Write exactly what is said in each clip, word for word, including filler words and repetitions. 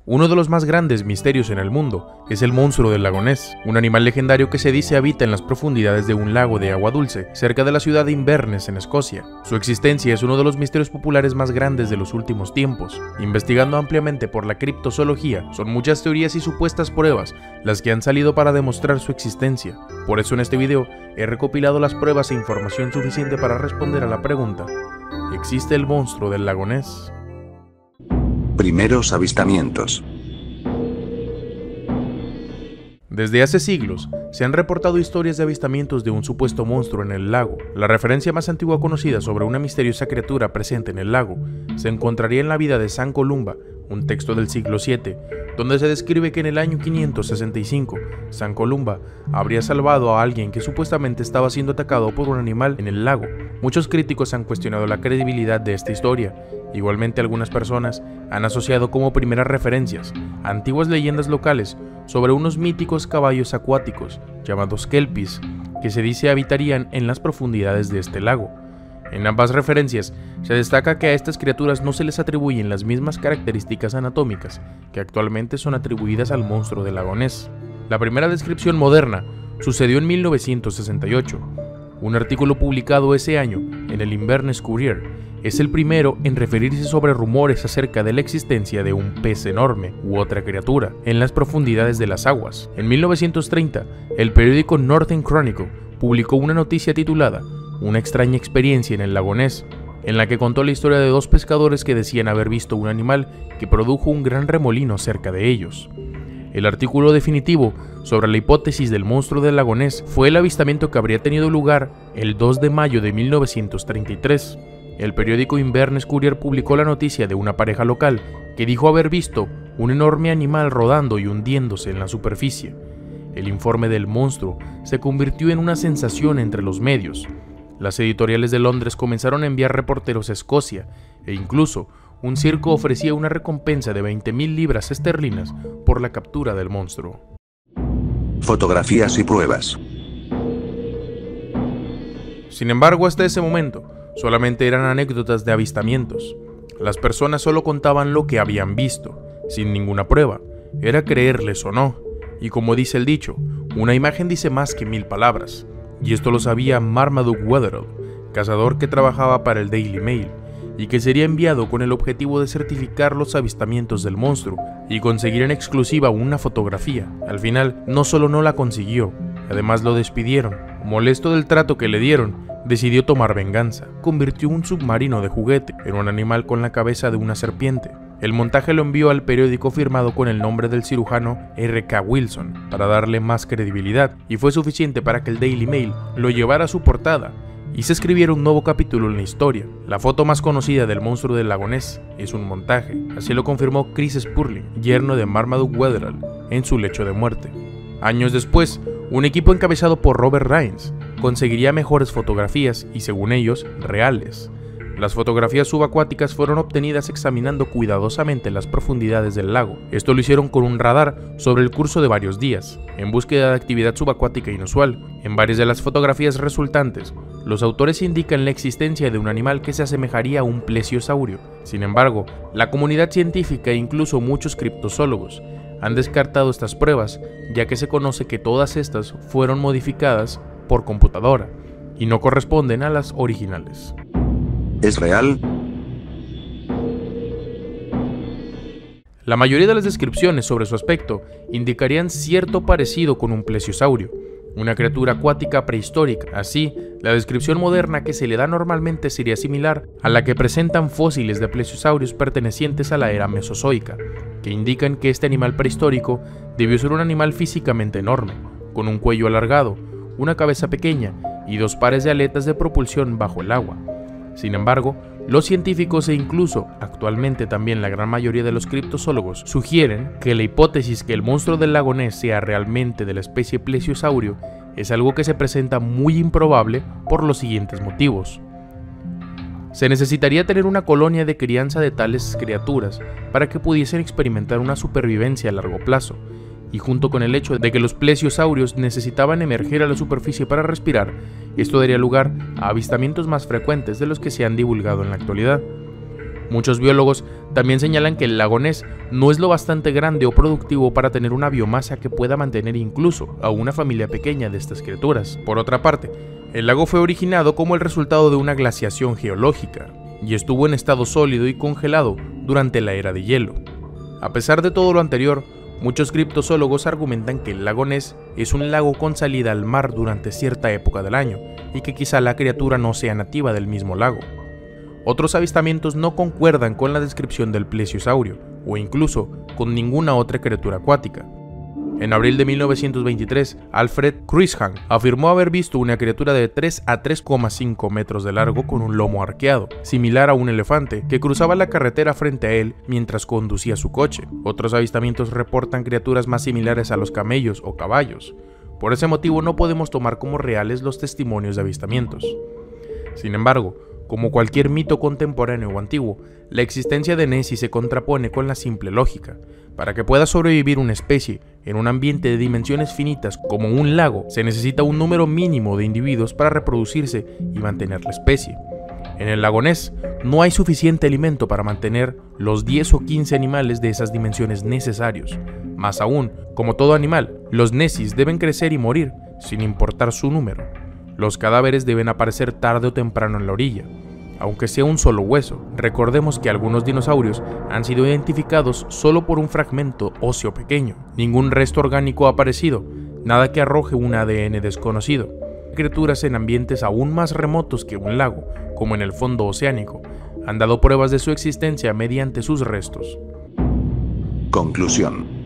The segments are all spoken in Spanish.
Uno de los más grandes misterios en el mundo es el monstruo del lago Ness, un animal legendario que se dice habita en las profundidades de un lago de agua dulce, cerca de la ciudad de Inverness, en Escocia. Su existencia es uno de los misterios populares más grandes de los últimos tiempos. Investigando ampliamente por la criptozoología, son muchas teorías y supuestas pruebas las que han salido para demostrar su existencia. Por eso en este video he recopilado las pruebas e información suficiente para responder a la pregunta: ¿existe el monstruo del lago Ness? Primeros avistamientos. Desde hace siglos, se han reportado historias de avistamientos de un supuesto monstruo en el lago. La referencia más antigua conocida sobre una misteriosa criatura presente en el lago se encontraría en la vida de San Columba, un texto del siglo siete, donde se describe que en el año quinientos sesenta y cinco, San Columba habría salvado a alguien que supuestamente estaba siendo atacado por un animal en el lago. Muchos críticos han cuestionado la credibilidad de esta historia. Igualmente, algunas personas han asociado como primeras referencias antiguas leyendas locales sobre unos míticos caballos acuáticos llamados kelpies, que se dice habitarían en las profundidades de este lago. En ambas referencias se destaca que a estas criaturas no se les atribuyen las mismas características anatómicas que actualmente son atribuidas al monstruo del lago Ness. La primera descripción moderna sucedió en mil novecientos sesenta y ocho. Un artículo publicado ese año en el Inverness Courier es el primero en referirse sobre rumores acerca de la existencia de un pez enorme u otra criatura en las profundidades de las aguas. En mil novecientos treinta, el periódico Northern Chronicle publicó una noticia titulada "Una extraña experiencia en el lago Ness", en la que contó la historia de dos pescadores que decían haber visto un animal que produjo un gran remolino cerca de ellos. El artículo definitivo sobre la hipótesis del monstruo del lago Ness fue el avistamiento que habría tenido lugar el dos de mayo de mil novecientos treinta y tres. El periódico Inverness Courier publicó la noticia de una pareja local que dijo haber visto un enorme animal rodando y hundiéndose en la superficie. El informe del monstruo se convirtió en una sensación entre los medios. Las editoriales de Londres comenzaron a enviar reporteros a Escocia, e incluso un circo ofrecía una recompensa de veinte mil libras esterlinas por la captura del monstruo. Fotografías y pruebas. Sin embargo, hasta ese momento, solamente eran anécdotas de avistamientos. Las personas solo contaban lo que habían visto, sin ninguna prueba. Era creerles o no. Y como dice el dicho, una imagen dice más que mil palabras. Y esto lo sabía Marmaduke Wetherell, cazador que trabajaba para el Daily Mail, y que sería enviado con el objetivo de certificar los avistamientos del monstruo y conseguir en exclusiva una fotografía. Al final, no solo no la consiguió, además lo despidieron. Molesto del trato que le dieron, decidió tomar venganza. Convirtió un submarino de juguete en un animal con la cabeza de una serpiente. El montaje lo envió al periódico firmado con el nombre del cirujano R K Wilson para darle más credibilidad, y fue suficiente para que el Daily Mail lo llevara a su portada y se escribiera un nuevo capítulo en la historia. La foto más conocida del monstruo del lago Ness es un montaje, así lo confirmó Chris Spurling, yerno de Marmaduke Wetherell, en su lecho de muerte. Años después, un equipo encabezado por Robert Raines conseguiría mejores fotografías y, según ellos, reales. Las fotografías subacuáticas fueron obtenidas examinando cuidadosamente las profundidades del lago. Esto lo hicieron con un radar sobre el curso de varios días, en búsqueda de actividad subacuática inusual. En varias de las fotografías resultantes, los autores indican la existencia de un animal que se asemejaría a un plesiosaurio. Sin embargo, la comunidad científica e incluso muchos criptozoólogos han descartado estas pruebas, ya que se conoce que todas estas fueron modificadas por computadora y no corresponden a las originales. ¿Es real? La mayoría de las descripciones sobre su aspecto indicarían cierto parecido con un plesiosaurio, una criatura acuática prehistórica. Así, la descripción moderna que se le da normalmente sería similar a la que presentan fósiles de plesiosaurios pertenecientes a la era mesozoica, que indican que este animal prehistórico debió ser un animal físicamente enorme, con un cuello alargado, una cabeza pequeña y dos pares de aletas de propulsión bajo el agua. Sin embargo, los científicos e incluso actualmente también la gran mayoría de los criptozoólogos sugieren que la hipótesis que el monstruo del lago Ness sea realmente de la especie plesiosaurio es algo que se presenta muy improbable por los siguientes motivos. Se necesitaría tener una colonia de crianza de tales criaturas para que pudiesen experimentar una supervivencia a largo plazo, y junto con el hecho de que los plesiosaurios necesitaban emerger a la superficie para respirar, esto daría lugar a avistamientos más frecuentes de los que se han divulgado en la actualidad. Muchos biólogos También señalan que el lago Ness no es lo bastante grande o productivo para tener una biomasa que pueda mantener incluso a una familia pequeña de estas criaturas. Por otra parte, el lago fue originado como el resultado de una glaciación geológica y estuvo en estado sólido y congelado durante la era de hielo. A pesar de todo lo anterior, muchos criptozoólogos argumentan que el lago Ness es un lago con salida al mar durante cierta época del año y que quizá la criatura no sea nativa del mismo lago. Otros avistamientos no concuerdan con la descripción del plesiosaurio o incluso con ninguna otra criatura acuática. En abril de mil novecientos veintitrés, Alfred Cruikshank afirmó haber visto una criatura de tres a tres coma cinco metros de largo con un lomo arqueado, similar a un elefante, que cruzaba la carretera frente a él mientras conducía su coche. Otros avistamientos reportan criaturas más similares a los camellos o caballos. Por ese motivo no podemos tomar como reales los testimonios de avistamientos. Sin embargo, como cualquier mito contemporáneo o antiguo, la existencia de Nessie se contrapone con la simple lógica. Para que pueda sobrevivir una especie en un ambiente de dimensiones finitas como un lago, se necesita un número mínimo de individuos para reproducirse y mantener la especie. En el lago Ness no hay suficiente alimento para mantener los diez o quince animales de esas dimensiones necesarios. Más aún, como todo animal, los Nessies deben crecer y morir, sin importar su número. Los cadáveres deben aparecer tarde o temprano en la orilla, aunque sea un solo hueso. Recordemos que algunos dinosaurios han sido identificados solo por un fragmento óseo pequeño. Ningún resto orgánico ha aparecido, nada que arroje un A D N desconocido. Criaturas en ambientes aún más remotos que un lago, como en el fondo oceánico, han dado pruebas de su existencia mediante sus restos. Conclusión.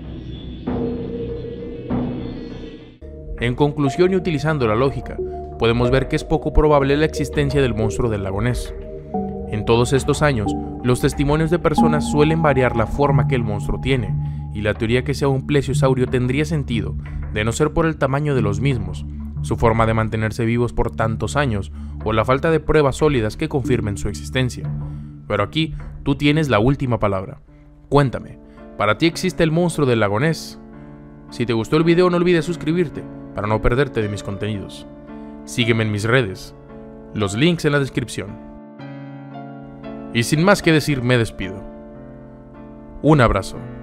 En conclusión y utilizando la lógica, podemos ver que es poco probable la existencia del monstruo del lago Ness. En todos estos años, los testimonios de personas suelen variar la forma que el monstruo tiene, y la teoría que sea un plesiosaurio tendría sentido, de no ser por el tamaño de los mismos, su forma de mantenerse vivos por tantos años, o la falta de pruebas sólidas que confirmen su existencia. Pero aquí, tú tienes la última palabra. Cuéntame, ¿para ti existe el monstruo del lago Ness? Si te gustó el video no olvides suscribirte, para no perderte de mis contenidos. Sígueme en mis redes, los links en la descripción. Y sin más que decir me despido. Un abrazo.